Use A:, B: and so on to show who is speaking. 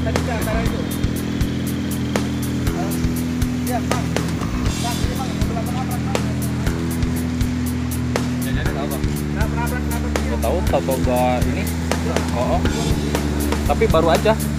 A: tadi ke antara itu. Ya, Bang. Bang, ini Bang, mobil apa nabrak, Bang?
B: Jadi tahu bang.
A: Nabrak.
B: Tahu gua ini. Oh. Tapi baru aja.